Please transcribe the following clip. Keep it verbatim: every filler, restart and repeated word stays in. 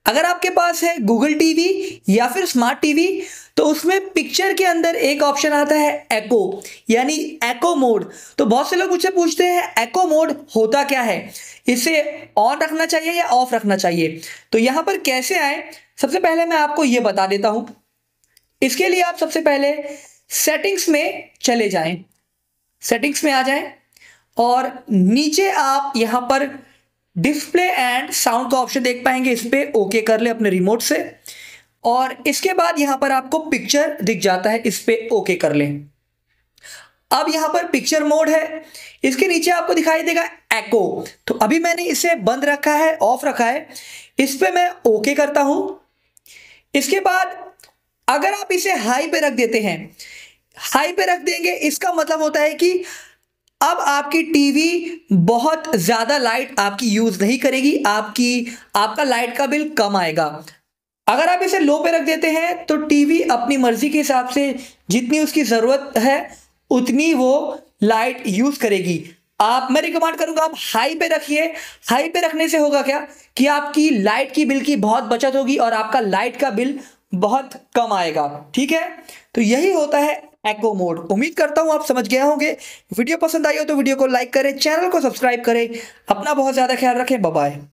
अगर आपके पास है गूगल टीवी या फिर स्मार्ट टीवी तो उसमें पिक्चर के अंदर एक ऑप्शन आता है एको, यानी एको मोड। तो बहुत से लोग मुझसे पूछते हैं एको मोड होता क्या है, इसे ऑन रखना चाहिए या ऑफ रखना चाहिए। तो यहां पर कैसे आए, सबसे पहले मैं आपको यह बता देता हूं। इसके लिए आप सबसे पहले सेटिंग्स में चले जाएं, सेटिंग्स में आ जाएं और नीचे आप यहां पर डिस्प्ले एंड साउंड का ऑप्शन देख पाएंगे, इस पे ओके कर ले अपने रिमोट से। और इसके बाद यहां पर आपको पिक्चर दिख जाता है, इस पे ओके कर लें। अब यहां पर पिक्चर मोड है, इसके नीचे आपको दिखाई देगा एको। तो अभी मैंने इसे बंद रखा है, ऑफ रखा है, इस पे मैं ओके करता हूं। इसके बाद अगर आप इसे हाई पे रख देते हैं, हाई पे रख देंगे इसका मतलब होता है कि अब आपकी टीवी बहुत ज्यादा लाइट आपकी यूज नहीं करेगी, आपकी आपका लाइट का बिल कम आएगा। अगर आप इसे लो पे रख देते हैं तो टीवी अपनी मर्जी के हिसाब से जितनी उसकी जरूरत है उतनी वो लाइट यूज करेगी। आप मैं रिकमेंड करूंगा आप हाई पे रखिए। हाई पे रखने से होगा क्या कि आपकी लाइट की बिल की बहुत बचत होगी और आपका लाइट का बिल बहुत कम आएगा। ठीक है, तो यही होता है एको मोड। उम्मीद करता हूं आप समझ गए होंगे। वीडियो पसंद आई हो तो वीडियो को लाइक करें, चैनल को सब्सक्राइब करें। अपना बहुत ज्यादा ख्याल रखें। Bye bye.